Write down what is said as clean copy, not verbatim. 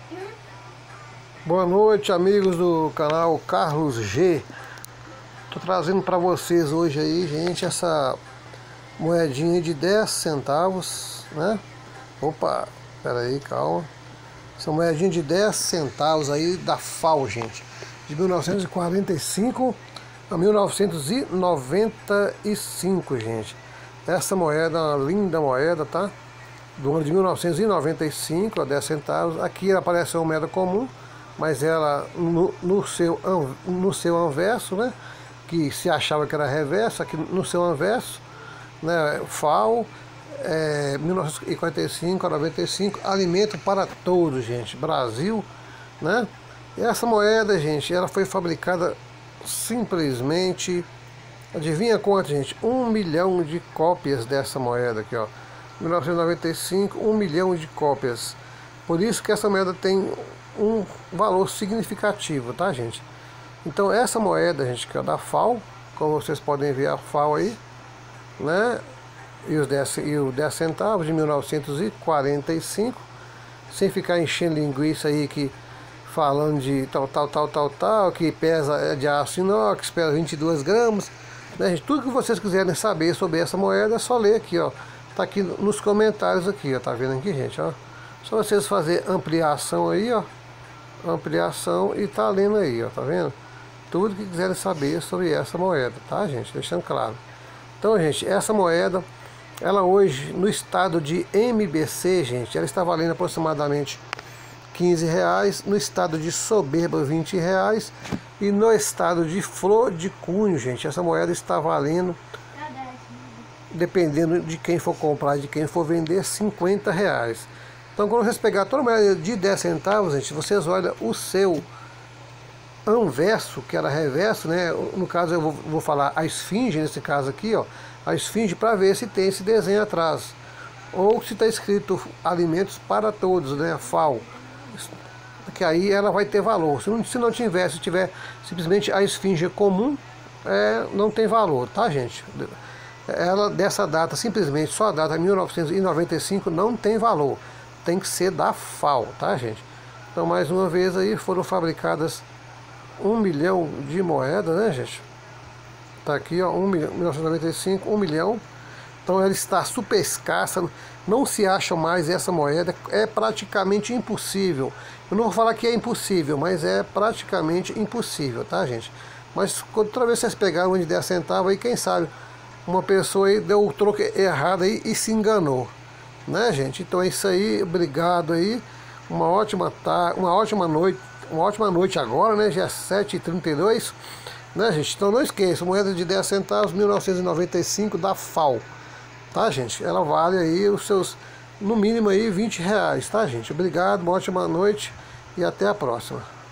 Boa noite, amigos do canal Carlos G. Tô trazendo para vocês hoje aí, gente, essa moedinha de 10 centavos, né? Opa, pera aí, calma. Essa moedinha de 10 centavos aí da FAO, gente, de 1945 a 1995, gente. Essa moeda é uma linda moeda, tá? Do ano de 1995, a 10 centavos. Aqui aparece uma moeda comum, mas ela no seu anverso, né, que se achava que era reverso, aqui no seu anverso, né, FAO, 1945 a 95, alimento para todos, gente, Brasil, né? E essa moeda, gente, ela foi fabricada simplesmente, adivinha quanto, gente? 1 milhão de cópias dessa moeda aqui, ó, 1995, 1 milhão de cópias. Por isso que essa moeda tem um valor significativo, tá, gente? Então essa moeda, gente, que é da FAO, como vocês podem ver a FAO aí, né? E os 10 centavos de 1945, sem ficar enchendo linguiça aí, que falando de tal, que pesa de aço inox, pesa 22 gramas, né, gente? Tudo que vocês quiserem saber sobre essa moeda é só ler aqui, ó. Tá aqui nos comentários aqui, ó. Tá vendo aqui, gente, ó? Só vocês fazer ampliação aí, ó. Ampliação e tá lendo aí, ó. Tá vendo? Tudo que quiserem saber sobre essa moeda, tá, gente? Deixando claro. Então, gente, essa moeda, ela hoje, no estado de MBC, gente, ela está valendo aproximadamente R$15, no estado de Soberba R$20, e no estado de Flor de Cunho, gente, essa moeda está valendo, dependendo de quem for comprar e de quem for vender, R$50. Então, quando vocês pegar toda moeda de 10 centavos, gente, vocês olham o seu anverso, que era reverso, né? No caso eu vou falar a esfinge, nesse caso aqui, ó, a esfinge, para ver se tem esse desenho atrás, ou se está escrito alimentos para todos, né? FAO, que aí ela vai ter valor. Se não tiver, se tiver simplesmente a esfinge comum, não tem valor, tá, gente? Ela dessa data, simplesmente só a data 1995, não tem valor. Tem que ser da FAO, tá, gente? Então, mais uma vez aí, foram fabricadas 1 milhão de moedas, né, gente? Tá aqui, ó, 1995, 1 milhão. Então ela está super escassa, não se acha mais essa moeda, é praticamente impossível. Eu não vou falar que é impossível, mas é praticamente impossível, tá, gente? Mas toda vez que vocês pegaram uma de 10 centavos aí, quem sabe uma pessoa aí deu o troco errado aí e se enganou, né, gente? Então é isso aí, obrigado aí, uma ótima tarde, uma ótima noite agora, né? Já é 7h32, né, gente? Então não esqueça, moeda de 10 centavos, 1995, da FAO, tá, gente? Ela vale aí os seus, no mínimo aí, R$20, tá, gente? Obrigado, uma ótima noite e até a próxima.